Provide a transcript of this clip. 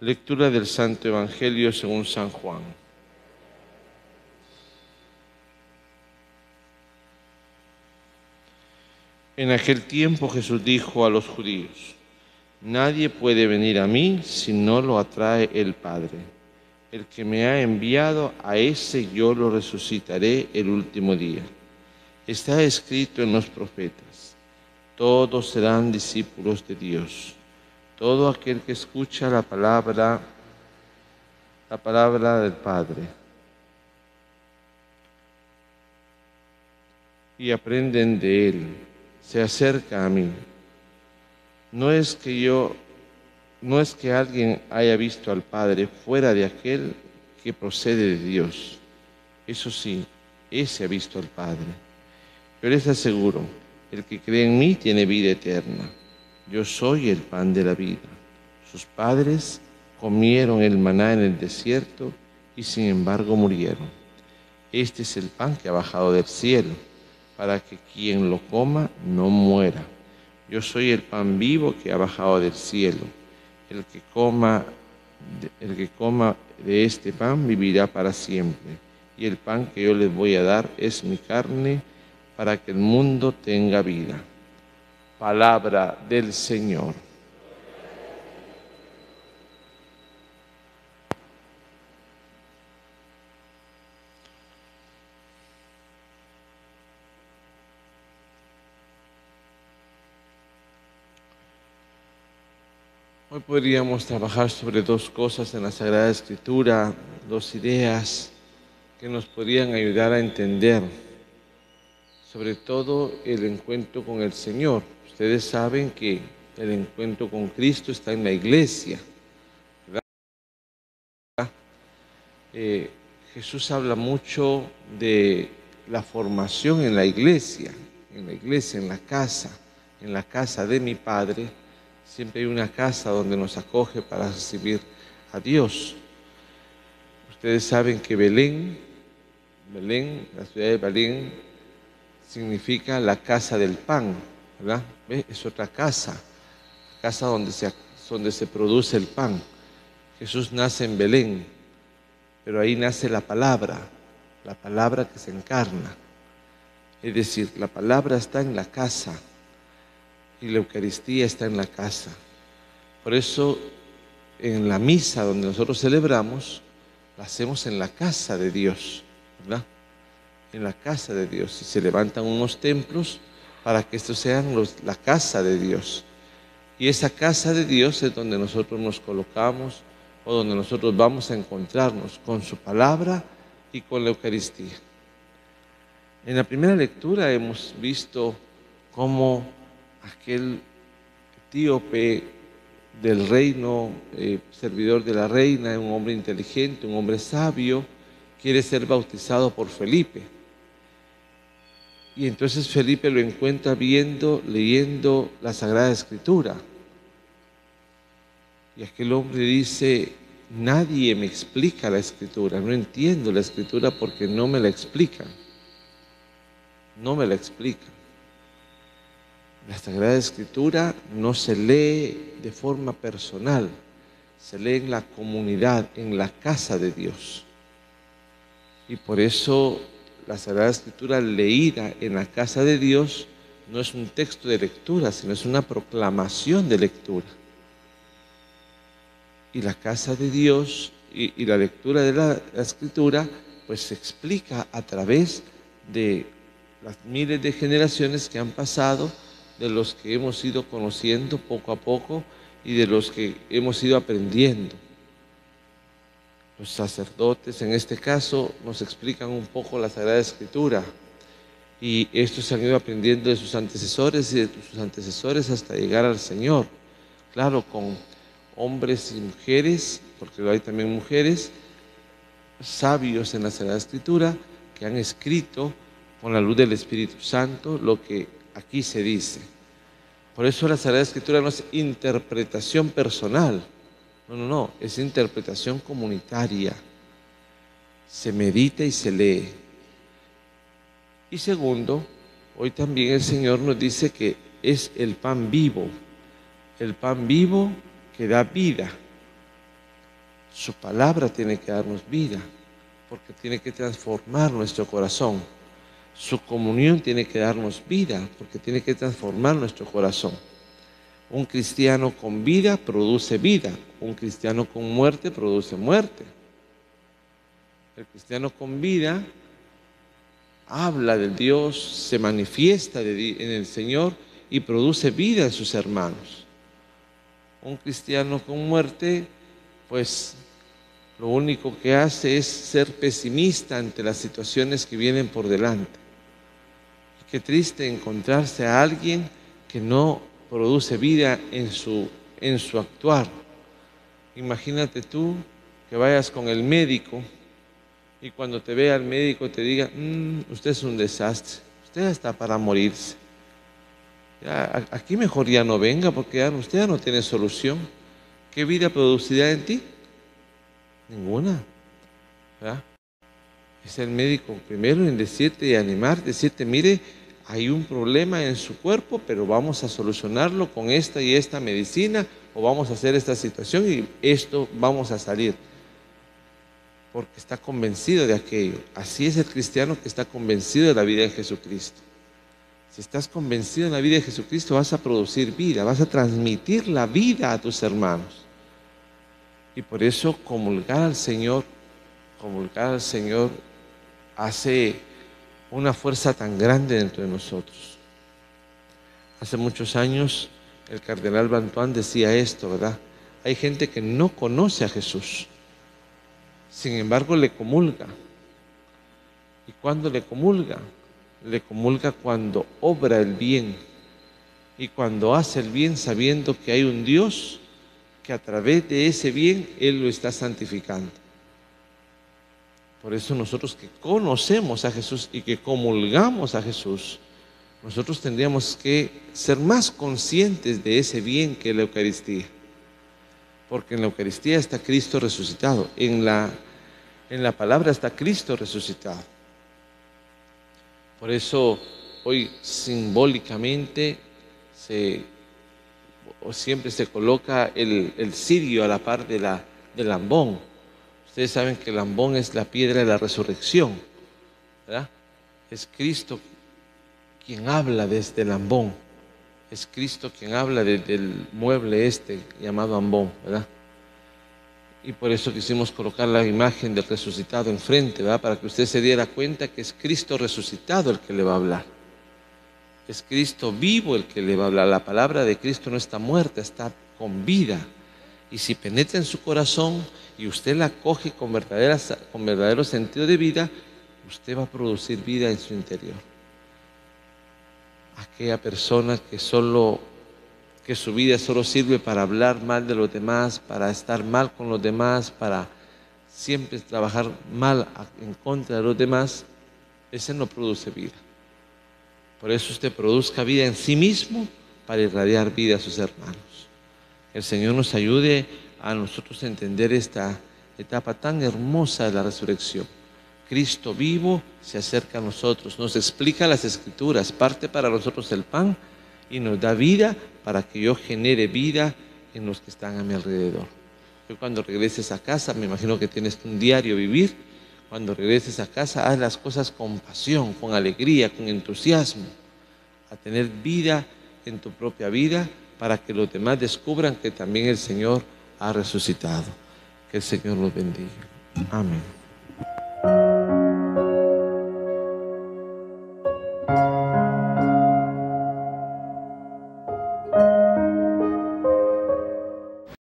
Lectura del Santo Evangelio según San Juan. En aquel tiempo Jesús dijo a los judíos: nadie puede venir a mí si no lo atrae el Padre. El que me ha enviado, a ese yo lo resucitaré el último día. Está escrito en los profetas: todos serán discípulos de Dios. Todo aquel que escucha la palabra del Padre y aprenden de Él, se acerca a mí. No es que alguien haya visto al Padre fuera de aquel que procede de Dios. Eso sí, ese ha visto al Padre. Yo les aseguro, el que cree en mí tiene vida eterna. Yo soy el pan de la vida. Sus padres comieron el maná en el desierto y sin embargo murieron. Este es el pan que ha bajado del cielo, para que quien lo coma no muera. Yo soy el pan vivo que ha bajado del cielo. El que coma de este pan vivirá para siempre. Y el pan que yo les voy a dar es mi carne, para que el mundo tenga vida. Palabra del Señor. Hoy podríamos trabajar sobre dos cosas en la Sagrada Escritura, dos ideas que nos podrían ayudar a entender, sobre todo el encuentro con el Señor. Ustedes saben que el encuentro con Cristo está en la iglesia, ¿verdad? Jesús habla mucho de la formación en la iglesia, en la casa de mi Padre. Siempre hay una casa donde nos acoge para recibir a Dios. Ustedes saben que Belén, la ciudad de Belén, significa la casa del pan, ¿verdad? ¿Ve? Es otra casa donde se produce el pan. Jesús nace en Belén, pero ahí nace la palabra que se encarna. Es decir, la palabra está en la casa y la Eucaristía está en la casa. Por eso, en la misa donde nosotros celebramos, la hacemos en la casa de Dios, ¿verdad? En la casa de Dios. Y se levantan unos templos para que estos sean la casa de Dios. Y esa casa de Dios es donde nosotros nos colocamos, o donde nosotros vamos a encontrarnos con su palabra y con la Eucaristía. En la primera lectura hemos visto cómo aquel etíope del reino, servidor de la reina, un hombre inteligente, un hombre sabio, quiere ser bautizado por Felipe. Y entonces Felipe lo encuentra leyendo la Sagrada Escritura. Y aquel hombre dice: nadie me explica la Escritura, no entiendo la Escritura porque no me la explican. No me la explican. La Sagrada Escritura no se lee de forma personal, se lee en la comunidad, en la casa de Dios. Y por eso la Sagrada Escritura leída en la casa de Dios no es un texto de lectura, sino es una proclamación de lectura. Y la casa de Dios y la lectura de la Escritura pues se explica a través de las miles de generaciones que han pasado, de los que hemos ido conociendo poco a poco y de los que hemos ido aprendiendo. Los sacerdotes, en este caso, nos explican un poco la Sagrada Escritura, y estos se han ido aprendiendo de sus antecesores y de sus antecesores hasta llegar al Señor. Claro, con hombres y mujeres, porque hay también mujeres sabios en la Sagrada Escritura que han escrito con la luz del Espíritu Santo lo que aquí se dice. Por eso la Sagrada Escritura no es interpretación personal, no, es interpretación comunitaria. Se medita y se lee. Y segundo, hoy también el Señor nos dice que es el pan vivo que da vida. Su palabra tiene que darnos vida, porque tiene que transformar nuestro corazón. Su comunión tiene que darnos vida, porque tiene que transformar nuestro corazón. Un cristiano con vida produce vida. Un cristiano con muerte produce muerte. El cristiano con vida habla de Dios, se manifiesta en el Señor y produce vida en sus hermanos. Un cristiano con muerte, pues lo único que hace es ser pesimista ante las situaciones que vienen por delante. Y qué triste encontrarse a alguien que no produce vida en su actuar. Imagínate tú que vayas con el médico y cuando te vea el médico te diga, usted es un desastre, usted está para morirse. Ya, aquí mejor ya no venga porque usted ya no tiene solución. ¿Qué vida producirá en ti? Ninguna. ¿Verdad? Es el médico primero en decirte y animar, decirte, mire, hay un problema en su cuerpo, pero vamos a solucionarlo con esta y esta medicina, o vamos a hacer esta situación y esto vamos a salir. Porque está convencido de aquello. Así es el cristiano que está convencido de la vida de Jesucristo. Si estás convencido de la vida de Jesucristo, vas a producir vida, vas a transmitir la vida a tus hermanos. Y por eso comulgar al Señor hace una fuerza tan grande dentro de nosotros. Hace muchos años el cardenal Bantuán decía esto, ¿verdad? Hay gente que no conoce a Jesús, sin embargo le comulga. ¿Y cuándo le comulga? Le comulga cuando obra el bien y cuando hace el bien sabiendo que hay un Dios que a través de ese bien Él lo está santificando. Por eso nosotros que conocemos a Jesús y que comulgamos a Jesús, nosotros tendríamos que ser más conscientes de ese bien que es la Eucaristía. Porque en la Eucaristía está Cristo resucitado, en la palabra está Cristo resucitado. Por eso hoy simbólicamente siempre se coloca el cirio a la par del ambón. Ustedes saben que el ambón es la piedra de la resurrección, ¿verdad? Es Cristo quien habla desde el ambón. Es Cristo quien habla del mueble llamado ambón, ¿verdad? Y por eso quisimos colocar la imagen del resucitado enfrente, ¿verdad? Para que usted se diera cuenta que es Cristo resucitado el que le va a hablar. Es Cristo vivo el que le va a hablar. La palabra de Cristo no está muerta, está con vida. Y si penetra en su corazón y usted la coge con verdadero sentido de vida, usted va a producir vida en su interior. Aquella persona que su vida solo sirve para hablar mal de los demás, para estar mal con los demás, para siempre trabajar mal en contra de los demás, ese no produce vida. Por eso usted produzca vida en sí mismo para irradiar vida a sus hermanos. El Señor nos ayude a nosotros a entender esta etapa tan hermosa de la resurrección. Cristo vivo se acerca a nosotros, nos explica las Escrituras, parte para nosotros el pan y nos da vida para que yo genere vida en los que están a mi alrededor. Yo cuando regreses a casa, me imagino que tienes un diario vivir, cuando regreses a casa, haz las cosas con pasión, con alegría, con entusiasmo, a tener vida en tu propia vida, para que los demás descubran que también el Señor ha resucitado. Que el Señor los bendiga. Amén.